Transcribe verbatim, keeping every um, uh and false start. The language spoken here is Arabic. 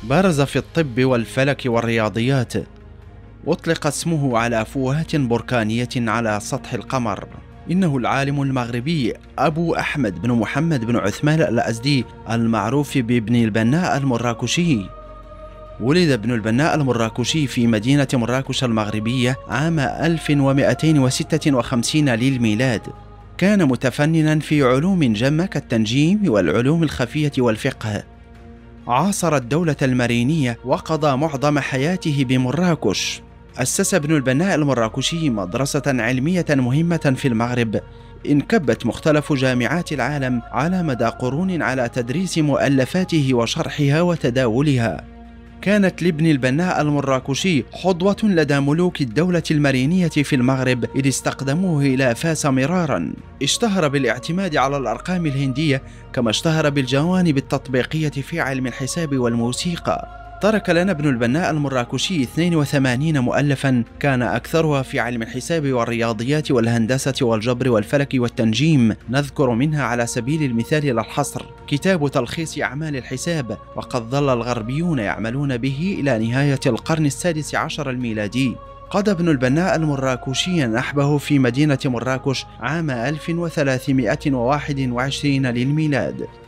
بارز في الطب والفلك والرياضيات. أطلق اسمه على فوهات بركانية على سطح القمر. إنه العالم المغربي أبو أحمد بن محمد بن عثمان الأزدي المعروف بابن البناء المراكشي. ولد ابن البناء المراكشي في مدينة مراكش المغربية عام ألف ومئتين وستة وخمسين للميلاد. كان متفننا في علوم جمة كالتنجيم والعلوم الخفية والفقه. عاصر الدولة المرينية وقضى معظم حياته بمراكش. أسس ابن البناء المراكشي مدرسة علمية مهمة في المغرب انكبت مختلف جامعات العالم على مدى قرون على تدريس مؤلفاته وشرحها وتداولها. كانت لابن البناء المراكشي حظوة لدى ملوك الدولة المرينية في المغرب إذ استخدموه إلى فاس مرارا. اشتهر بالاعتماد على الأرقام الهندية كما اشتهر بالجوانب التطبيقية في علم الحساب والموسيقى. ترك لنا ابن البناء المراكشي اثنين وثمانين مؤلفا كان أكثرها في علم الحساب والرياضيات والهندسة والجبر والفلك والتنجيم. نذكر منها على سبيل المثال لا الحصر كتاب تلخيص أعمال الحساب، وقد ظل الغربيون يعملون به إلى نهاية القرن السادس عشر الميلادي. قضى ابن البناء المراكشي نحبه في مدينة مراكش عام ألف وثلاثمئة وواحد وعشرين للميلاد.